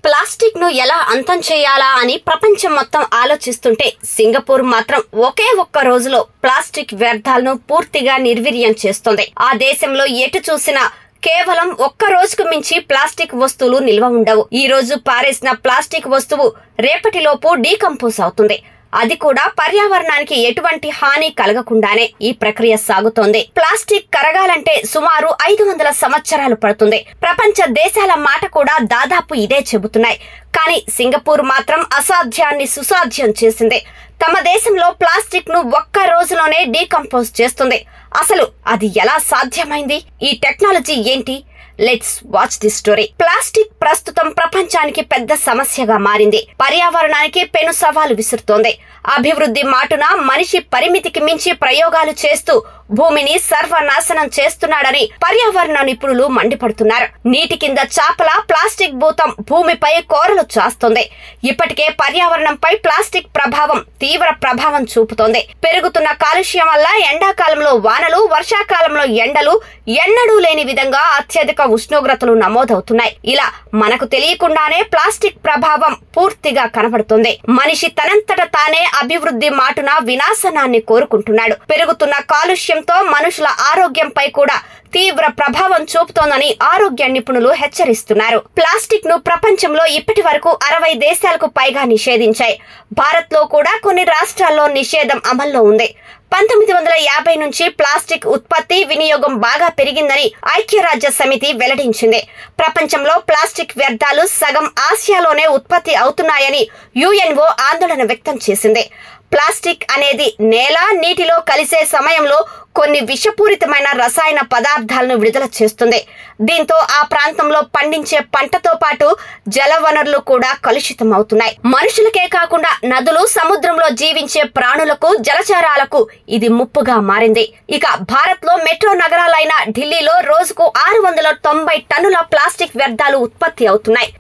Plastic ను ఎలా అంతం చేయాలా అని ప్రపంచం మొత్తం ఆలోచిస్తుంటే సింగపూర్ మాత్రం ఒకే ఒక్క రోజులో ప్లాస్టిక్ వ్యర్థాలను పూర్తిగా నిర్వీర్యం చేస్తోంది. ఆ దేశంలో ఎటు చూసినా కేవలం ఒక్క రోజుకు మించి ప్లాస్టిక్ వస్తువులు నిల్వ ఉండవు. ఈ రోజు పారేసిన ప్లాస్టిక్ వస్తువు రేపటిలోపు డీకంపోజ్ అవుతుంది. అది కూడా పర్యావరణానికి ఎటువంటి హాని కలగకుండానే ఈ ప్రక్రియ సాగుతోంది. ప్లాస్టిక్ కరగాలంటే సుమారు 500 సంవత్సరాలు పడుతుంది. ప్రపంచ దేశాల మాట కూడా దాదాపు ఇదే చెబుతున్నాయి. కానీ సింగపూర్ మాత్రం అసాధ్యాన్ని సుసాధ్యం చేసింది. తమ దేశంలో ప్లాస్టిక్ ను ఒక్క రోజులోనే డీకంపోజ్ చేస్తుంది. అసలు అది ఎలా సాధ్యమైంది? ఈ టెక్నాలజీ ఏంటి? Let's watch the story. Plastic ప్రస్తుతం ప్రపంచానికి పెద్ద సమస్యగా మారింది. పర్యావరణానికి పెను సవాలు విసురుతోంది. అభివృద్ధి మాటున మనిషి పరిమితికి మించి ప్రయోగాలు చేస్తూ భూమిని సర్వనాశనం చేస్తున్నాడని పర్యావరణ నిపుణులు మండిపడుతున్నారు. నీటి కింద చాపల ప్లాస్టిక్ భూతం భూమిపై కోరలు చాస్తోంది. ఇప్పటికే పర్యావరణంపై ప్లాస్టిక్ ప్రభావం తీవ్ర ప్రభావం చూపుతోంది. పెరుగుతున్న కాలుష్యం వల్ల ఎండాకాలంలో వానలు, వర్షాకాలంలో ఎండలు ఎన్నడూ లేని విధంగా అత్యధిక ఉష్ణోగ్రతలు నమోదవుతున్నాయి. ఇలా మనకు తెలియకుండానే ప్లాస్టిక్ ప్రభావం పూర్తిగా కనబడుతుంది. మనిషి తనంతట తానే అభివృద్ధి మాటున వినాశనాన్ని కోరుకుంటున్నాడు. పెరుగుతున్న కాలుష్యంతో మనుషుల ఆరోగ్యంపై కూడా తీవ్ర ప్రభావం చూపుతోందని ఆరోగ్య నిపుణులు హెచ్చరిస్తున్నారు. ప్లాస్టిక్ ను ప్రపంచంలో ఇప్పటి వరకు 60 దేశాలకు పైగా నిషేధించాయి. భారత్ లో కూడా కొన్ని రాష్ట్రాల్లో నిషేధం అమల్లో ఉంది. 1950 నుంచి ప్లాస్టిక్ ఉత్పత్తి, వినియోగం బాగా పెరిగిందని ఐక్యరాజ్య సమితి వెల్లడించింది. ప్రపంచంలో ప్లాస్టిక్ వ్యర్థాలు సగం ఆసియాలోనే ఉత్పత్తి అవుతున్నాయని యుఎన్ఓ ఆందోళన వ్యక్తం చేసింది. ప్లాస్టిక్ అనేది నేల, నీటిలో కలిసే సమయంలో కొన్ని విషపూరితమైన రసాయన పదార్థాలను విడుదల చేస్తుంది. దీంతో ఆ ప్రాంతంలో పండించే పంటతో పాటు జల వనరులు కూడా కలుషితం అవుతున్నాయి. మనుషులకే కాకుండా నదులు, సముద్రంలో జీవించే ప్రాణులకు, జలచరాలకు ఇది ముప్పుగా మారింది. ఇక భారత్ లో మెట్రో నగరాలైన ఢిల్లీలో రోజుకు 690 టన్నుల ప్లాస్టిక్ వ్యర్థాలు ఉత్పత్తి అవుతున్నాయి.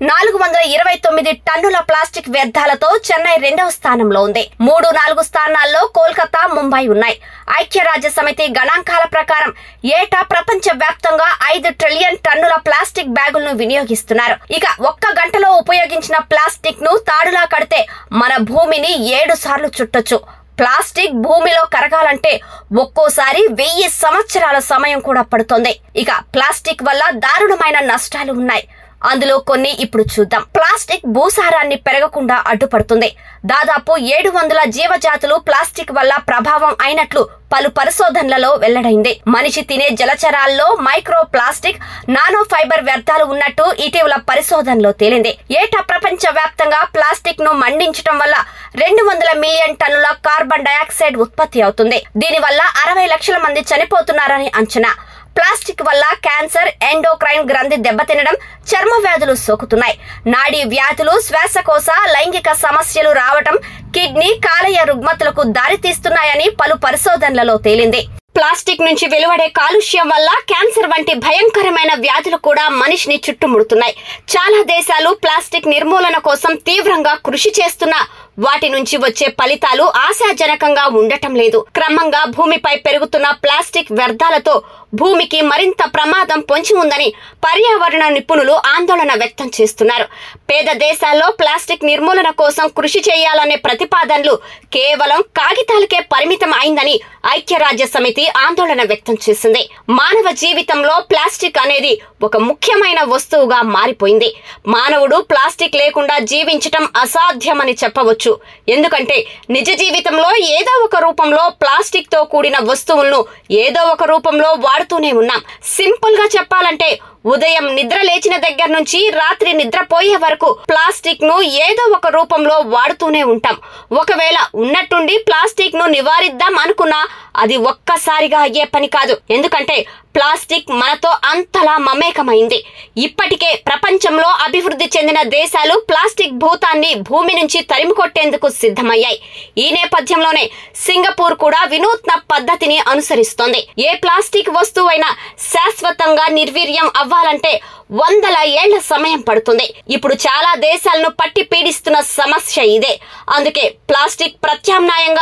429 టన్నుల ప్లాస్టిక్ వ్యర్థాలతో చెన్నై 2వ స్థానంలో ఉంది. 3-4 స్థానాల్లో కోల్కతా, ముంబై ఉన్నాయి. ఐక్యరాజ్య సమితి గణాంకాల ప్రకారం ఏటా ప్రపంచ వ్యాప్తంగా 5 ట్రిలియన్ టన్నుల ప్లాస్టిక్ బ్యాగులను వినియోగిస్తున్నారు. ఇక ఒక్క గంటలో ఉపయోగించిన ప్లాస్టిక్ ను తాడులా కడితే మన భూమిని 7 సార్లు చుట్టొచ్చు. ప్లాస్టిక్ భూమిలో కరగాలంటే ఒక్కోసారి 1000 సంవత్సరాల సమయం కూడా పడుతోంది. ఇక ప్లాస్టిక్ వల్ల దారుణమైన నష్టాలు ఉన్నాయి. అందులో కొన్ని ఇప్పుడు చూద్దాం. ప్లాస్టిక్ భూసారాన్ని పెరగకుండా అడ్డుపడుతుంది. దాదాపు 700 జీవజాతులు ప్లాస్టిక్ వల్ల ప్రభావం అయినట్లు పలు పరిశోధనలలో వెల్లడైంది. మనిషి తినే జలచరాల్లో మైక్రో ప్లాస్టిక్, నానో ఫైబర్ వ్యర్థాలు ఉన్నట్టు ఇటీవల పరిశోధనలో తేలింది. ఏటా ప్రపంచ వ్యాప్తంగా ప్లాస్టిక్ ను మండించడం వల్ల 200 మిలియన్ టన్నుల కార్బన్ డయాక్సైడ్ ఉత్పత్తి అవుతుంది. దీనివల్ల 60 లక్షల మంది చనిపోతున్నారని అంచనా. ప్లాస్టిక్ వల్ల క్యాన్సర్, ఎండోక్రైన్ గ్రంథి దెబ్బతినడం, చర్మ వ్యాధులు సోకుతున్నాయి. నాడీ వ్యాధులు, శ్వాసకోశ, లైంగిక సమస్యలు రావటం, కిడ్నీ, కాలేయ రుగ్మతలకు దారితీస్తున్నాయని పలు పరిశోధనలలో తేలింది. ప్లాస్టిక్ నుంచి వెలువడే కాలుష్యం వల్ల క్యాన్సర్ వంటి భయంకరమైన వ్యాధులు కూడా మనిషిని చుట్టుముడుతున్నాయి. చాలా దేశాలు ప్లాస్టిక్ నిర్మూలన కోసం తీవ్రంగా కృషి చేస్తున్నా వాటి నుంచి వచ్చే ఫలితాలు ఆశాజనకంగా ఉండటం లేదు. క్రమంగా భూమిపై పెరుగుతున్న ప్లాస్టిక్ వ్యర్థాలతో భూమికి మరింత ప్రమాదం పొంచి ఉందని పర్యావరణ నిపుణులు ఆందోళన వ్యక్తం చేస్తున్నారు. పేద దేశాల్లో ప్లాస్టిక్ నిర్మూలన కోసం కృషి చేయాలనే ప్రతిపాదనలు కేవలం కాగితాలకే పరిమితం అయిందని ఐక్యరాజ్య సమితి ఆందోళన వ్యక్తం చేసింది. మానవ జీవితంలో ప్లాస్టిక్ అనేది ఒక ముఖ్యమైన వస్తువుగా మారిపోయింది. మానవుడు ప్లాస్టిక్ లేకుండా జీవించటం అసాధ్యమని చెప్పవచ్చు. ఎందుకంటే నిజ జీవితంలో ఏదో ఒక రూపంలో ప్లాస్టిక్ తో కూడిన వస్తువులను ఏదో ఒక రూపంలో వాడుతూనే ఉన్నాం. సింపుల్ గా చెప్పాలంటే ఉదయం నిద్ర లేచిన దగ్గర నుంచి రాత్రి నిద్రపోయే వరకు ప్లాస్టిక్ ను ఏదో ఒక రూపంలో వాడుతూనే ఉంటాం. ఒకవేళ ఉన్నట్టుండి ప్లాస్టిక్ ను నివారిద్దాం అనుకున్నా అది ఒక్కసారిగా అయ్యే పని కాదు. ఎందుకంటే ప్లాస్టిక్ మనతో అంతలా మమేకమైంది. ఇప్పటికే ప్రపంచంలో అభివృద్ధి చెందిన దేశాలు ప్లాస్టిక్ భూతాన్ని భూమి నుంచి తరిమికొట్టేందుకు సిద్ధమయ్యాయి. ఈ నేపథ్యంలోనే సింగపూర్ కూడా వినూత్న పద్ధతిని అనుసరిస్తోంది. ఏ ప్లాస్టిక్ వస్తువైనా శాశ్వతంగా నిర్వీర్యం అవ్వాలంటే 100 ఏళ్ల సమయం పడుతుంది. ఇప్పుడు చాలా దేశాలను పట్టి పీడిస్తున్న సమస్య ఇదే. అందుకే ప్లాస్టిక్ ప్రత్యామ్నాయంగా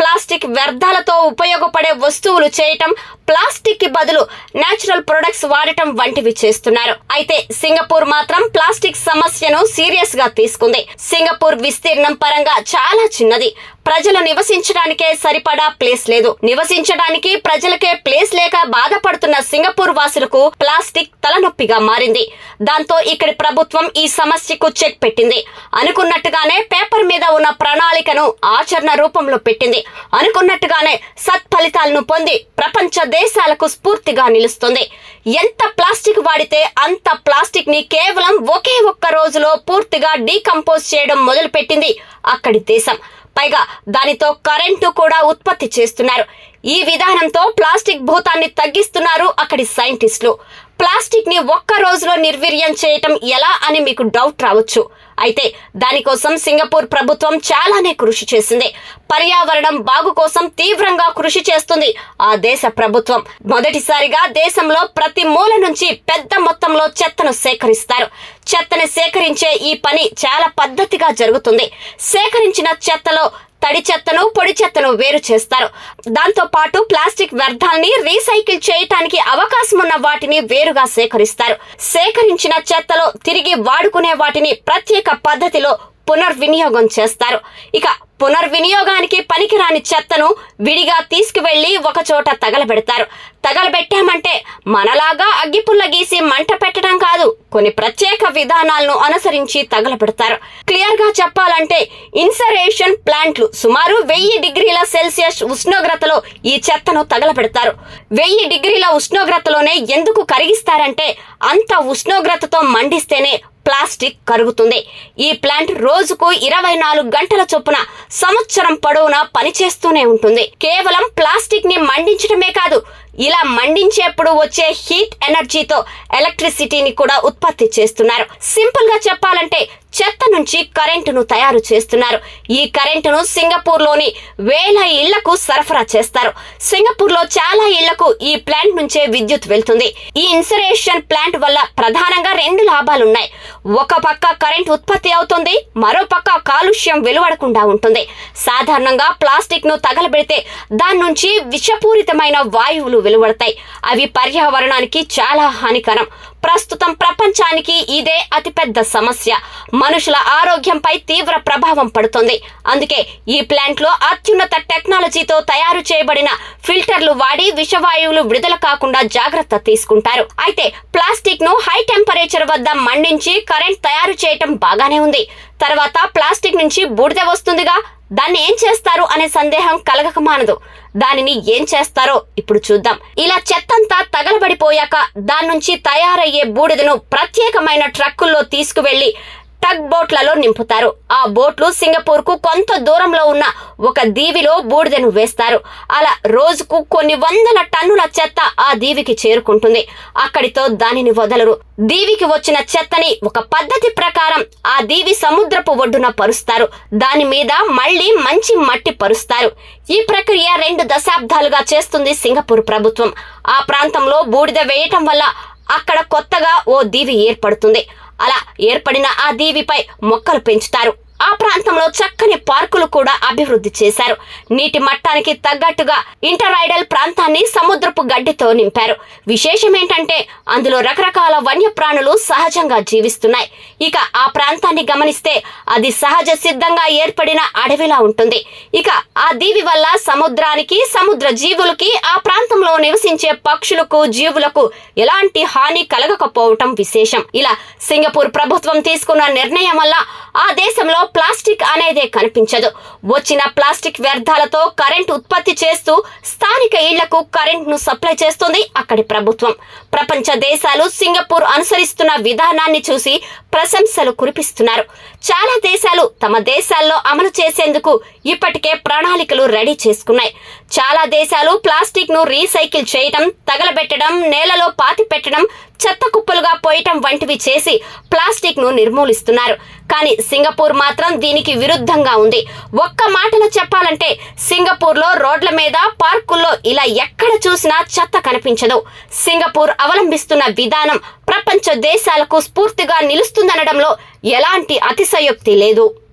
ప్లాస్టిక్ వ్యర్థాలతో ఉపయోగపడే వస్తువులు చేయటం, ప్లాస్టిక్ కి బదులు నేచురల్ ప్రొడక్ట్స్ వాడటం వంటివి చేస్తున్నారు. అయితే సింగపూర్ మాత్రం ప్లాస్టిక్ సమస్యను సీరియస్ గా తీసుకుంది. సింగపూర్ విస్తీర్ణం పరంగా చాలా చిన్నది. ప్రజలు నివసించడానికే సరిపడా ప్లేస్ లేదు. నివసించడానికి ప్రజలకే ప్లేస్ లేక బాధపడుతున్న సింగపూర్ వాసులకు ప్లాస్టిక్ తలనొప్పిగా మారింది. దాంతో ఇక్కడి ప్రభుత్వం ఈ సమస్యకు చెక్ పెట్టింది. అనుకున్నట్టుగానే పేపర్ మీద ఉన్న ప్రణాళికను ఆచరణ రూపంలో పెట్టింది. అనుకున్నట్టుగానే సత్ఫలితాలను పొంది ప్రపంచ దేశాలకు స్ఫూర్తిగా నిలుస్తుంది. ఎంత ప్లాస్టిక్ వాడితే అంత ప్లాస్టిక్ ని కేవలం ఒకే ఒక్క రోజులో పూర్తిగా డీకంపోజ్ చేయడం మొదలుపెట్టింది అక్కడి దేశం. పైగా దానితో కరెంటు కూడా ఉత్పత్తి చేస్తున్నారు. ఈ విధానంతో ప్లాస్టిక్ భూతాన్ని తగ్గిస్తున్నారు అక్కడి సైంటిస్టులు. ప్లాస్టిక్ ని ఒక్క రోజులో నిర్వీర్యం చేయటం ఎలా అని మీకు డౌట్ రావచ్చు. అయితే దానికోసం సింగపూర్ ప్రభుత్వం చాలానే కృషి చేసింది. పర్యావరణం బాగు కోసం తీవ్రంగా కృషి చేస్తుంది ఆ దేశ ప్రభుత్వం. మొదటిసారిగా దేశంలో ప్రతి మూల నుంచి పెద్ద మొత్తంలో చెత్తను సేకరిస్తారు. చెత్తను సేకరించే ఈ పని చాలా పద్ధతిగా జరుగుతుంది. సేకరించిన చెత్తలో తడి చెత్తను, పొడి చెత్తను వేరు చేస్తారు. దాంతో పాటు ప్లాస్టిక్ వ్యర్థాలని రీసైకిల్ చేయటానికి అవకాశం ఉన్న వాటిని వేరుగా సేకరిస్తారు. సేకరించిన చెత్తలో తిరిగి వాడుకునే వాటిని ప్రత్యేక పద్ధతిలో పునర్వినియోగం చేస్తారు. ఇక పునర్వినియోగానికి పనికిరాని చెత్తను విడిగా తీసుకువెళ్లి ఒక చోట తగలబెడతారు. తగలబెట్టామంటే మనలాగా అగ్గిపుల్ల గీసి మంట పెట్టడం కాదు, కొన్ని ప్రత్యేక విధానాలను అనుసరించి తగలబెడతారు. క్లియర్ గా చెప్పాలంటే ఇన్సరేషన్ ప్లాంట్లు సుమారు 1000 డిగ్రీల సెల్సియస్ ఉష్ణోగ్రతలో ఈ చెత్తను తగలబెడతారు. 1000 డిగ్రీల ఉష్ణోగ్రతలోనే ఎందుకు కరిగిస్తారంటే అంత ఉష్ణోగ్రతతో మండిస్తేనే ప్లాస్టిక్ కరుగుతుంది. ఈ ప్లాంట్ రోజుకు 24 గంటల చొప్పున సంవత్సరం పొడవునా పనిచేస్తూనే ఉంటుంది. కేవలం ప్లాస్టిక్ ని మండించడమే కాదు, ఇలా మండించేప్పుడు వచ్చే హీట్ ఎనర్జీతో ఎలక్ట్రిసిటీని కూడా ఉత్పత్తి చేస్తున్నారు. సింపుల్ గా చెప్పాలంటే చెత్త నుంచి కరెంటును తయారు చేస్తున్నారు. ఈ కరెంటును సింగపూర్ లోని వేల ఇళ్లకు సరఫరా చేస్తారు. సింగపూర్ లో చాలా ఇళ్లకు ఈ ప్లాంట్ నుంచే విద్యుత్ వెళ్తుంది. ఈ ఇన్సరేషన్ ప్లాంట్ వల్ల ప్రధానంగా 2 లాభాలున్నాయి. ఒక పక్క కరెంట్ ఉత్పత్తి అవుతుంది, మరో పక్క కాలుష్యం వెలువడకుండా ఉంటుంది. సాధారణంగా ప్లాస్టిక్ ను తగలబెడితే దాని నుంచి విషపూరితమైన వాయువులు వెలువడతాయి. అవి పర్యావరణానికి చాలా హానికరం. ప్రస్తుతం ప్రపంచానికి ఇదే అతిపెద్ద సమస్య. మనుషుల ఆరోగ్యంపై తీవ్ర ప్రభావం పడుతుంది. అందుకే ఈ ప్లాంట్ లో అత్యున్నత టెక్నాలజీతో తయారు చేయబడిన ఫిల్టర్లు వాడి విషవాయువులు విడుదల కాకుండా జాగ్రత్త తీసుకుంటారు. అయితే ప్లాస్టిక్ ను హై టెంపరేచర్ వద్ద మండించి కరెంట్ తయారు చేయటం బాగానే ఉంది. తర్వాత ప్లాస్టిక్ నుంచి బూడిద వస్తుందిగా, దాన్ని ఏం చేస్తారు అనే సందేహం కలగక మానదు. దానిని ఏం చేస్తారో ఇప్పుడు చూద్దాం. ఇలా చెత్తంతా తగలబడిపోయాక దాని నుంచి తయారయ్యే బూడిదను ప్రత్యేకమైన ట్రక్కుల్లో తీసుకువెళ్లి టగ్ బోట్లలో నింపుతారు. ఆ బోట్లు సింగపూర్ కు కొంత దూరంలో ఉన్న ఒక దీవిలో బూడిదను వేస్తారు. అలా రోజుకు కొన్ని వందల టన్నుల చెత్త ఆ దీవికి చేరుకుంటుంది. అక్కడితో దానిని వదలరు. దీవికి వచ్చిన చెత్తని ఒక పద్ధతి ప్రకారం ఆ దీవి సముద్రపు ఒడ్డున పరుస్తారు. దాని మీద మళ్లీ మంచి మట్టి పరుస్తారు. ఈ ప్రక్రియ 2 దశాబ్దాలుగా చేస్తుంది సింగపూర్ ప్రభుత్వం. ఆ ప్రాంతంలో బూడిద వేయటం వల్ల అక్కడ కొత్తగా ఓ దీవి ఏర్పడుతుంది. అలా ఏర్పడిన ఆ దీవిపై మొక్కలు పెంచుతారు. ఆ ప్రాంతంలో చక్కని పార్కులు కూడా అభివృద్ధి చేశారు. నీటి మట్టానికి తగ్గట్టుగా ఇంటరైడల్ ప్రాంతాన్ని సముద్రపు గడ్డితో నింపారు. విశేషం ఏంటంటే అందులో రకరకాల వన్యప్రాణులు సహజంగా జీవిస్తున్నాయి. ఇక ఆ ప్రాంతాన్ని గమనిస్తే అది సహజ సిద్ధంగా ఏర్పడిన అడవిలా ఉంటుంది. ఇక ఆ దీవి వల్ల సముద్రానికి, సముద్ర జీవులకి, ఆ ప్రాంతంలో నివసించే పక్షులకు, జీవులకు ఎలాంటి హాని కలగకపోవటం విశేషం. ఇలా సింగపూర్ ప్రభుత్వం తీసుకున్న నిర్ణయం వల్ల ఆ దేశంలో ప్లాస్టిక్ అనేదే కనిపించదు. వచ్చిన ప్లాస్టిక్ వ్యర్థాలతో కరెంట్ ఉత్పత్తి చేస్తూ స్థానిక ఇళ్లకు కరెంట్ ను సప్లై చేస్తుంది అక్కడి ప్రభుత్వం. ప్రపంచ దేశాలు సింగపూర్ అనుసరిస్తున్న విధానాన్ని చూసి ప్రశంసలు కురిపిస్తున్నారు. చాలా దేశాలు తమ దేశాల్లో అమలు చేసేందుకు ఇప్పటికే ప్రణాళికలు రెడీ చేసుకున్నాయి. చాలా దేశాలు ప్లాస్టిక్ ను రీసైకిల్ చేయటం, తగలబెట్టడం, నేలలో పాతి పెట్టడం, చెత్త కుప్పలుగా పోయటం వంటివి చేసి ప్లాస్టిక్ ను నిర్మూలిస్తున్నారు. కానీ సింగపూర్ మాత్రం దీనికి విరుద్ధంగా ఉంది. ఒక్క మాటలో చెప్పాలంటే సింగపూర్ లో రోడ్ల మీద, పార్కుల్లో ఇలా ఎక్కడ చూసినా చెత్త కనిపించదు. సింగపూర్ అవలంబిస్తున్న విధానం ప్రపంచ దేశాలకు స్ఫూర్తిగా నిలుస్తుందనడంలో ఎలాంటి అతిశయోక్తి లేదు.